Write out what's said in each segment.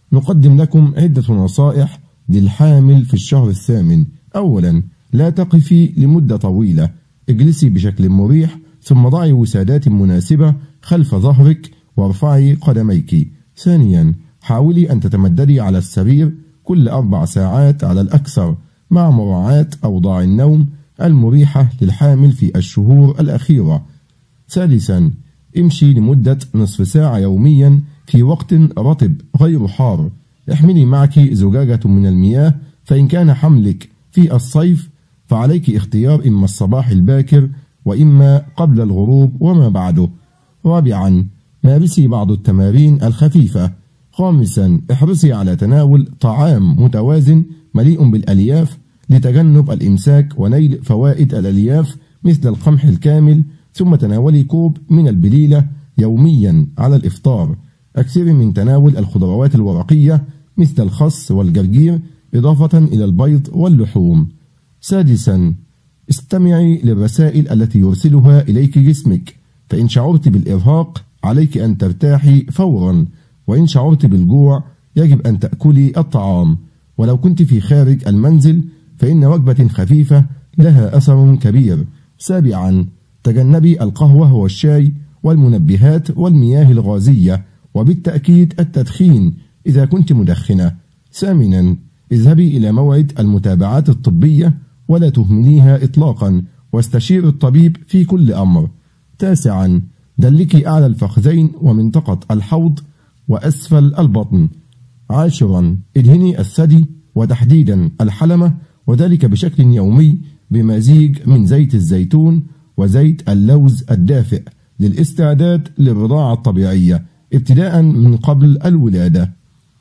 نقدم لكم عدة نصائح للحامل في الشهر الثامن. أولا، لا تقفي لمدة طويلة، اجلسي بشكل مريح ثم ضعي وسادات مناسبة خلف ظهرك وارفعي قدميك. ثانيا، حاولي أن تتمددي على السرير كل 4 ساعات على الأكثر مع مراعاة أوضاع النوم المريحة للحامل في الشهور الأخيرة. ثالثا، امشي لمدة نصف ساعة يوميا في وقت رطب غير حار. احملي معك زجاجة من المياه، فإن كان حملك في الصيف فعليك اختيار إما الصباح الباكر وإما قبل الغروب وما بعده. رابعا، مارسي بعض التمارين الخفيفة. خامسا، احرصي على تناول طعام متوازن مليء بالألياف لتجنب الإمساك ونيل فوائد الألياف مثل القمح الكامل، ثم تناولي كوب من البليلة يوميا على الإفطار. أكثري من تناول الخضروات الورقية مثل الخس والجرجير إضافة إلى البيض واللحوم. سادسا، استمعي للرسائل التي يرسلها إليك جسمك، فإن شعرت بالإرهاق عليك أن ترتاحي فورا، وإن شعرت بالجوع يجب أن تأكلي الطعام. ولو كنت في خارج المنزل فإن وجبة خفيفة لها أثر كبير. سابعا، تجنبي القهوة والشاي والمنبهات والمياه الغازية، وبالتأكيد التدخين إذا كنت مدخنة. ثامنا، اذهبي إلى موعد المتابعات الطبية ولا تهمليها إطلاقا، واستشير الطبيب في كل أمر. تاسعا، دلكي أعلى الفخذين ومنطقة الحوض وأسفل البطن. عاشرا، ادهني الثدي وتحديدا الحلمة، وذلك بشكل يومي بمزيج من زيت الزيتون وزيت اللوز الدافئ للاستعداد للرضاعة الطبيعية ابتداء من قبل الولادة.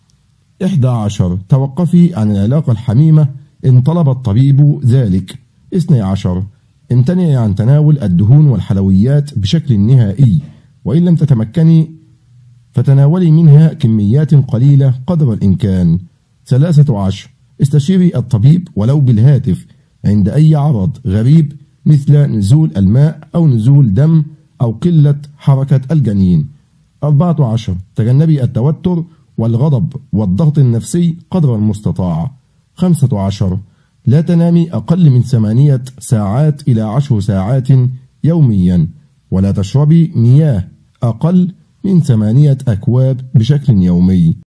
11، توقفي عن العلاقة الحميمة إن طلب الطبيب ذلك. 12، امتنعي عن تناول الدهون والحلويات بشكل نهائي، وإن لم تتمكني فتناولي منها كميات قليلة قدر الإمكان. 13، استشيري الطبيب ولو بالهاتف عند أي عرض غريب مثل نزول الماء أو نزول دم أو قلة حركة الجنين. 14، تجنبي التوتر والغضب والضغط النفسي قدر المستطاع. 15، لا تنامي أقل من 8 ساعات إلى 10 ساعات يوميا، ولا تشربي مياه أقل من 8 أكواب بشكل يومي.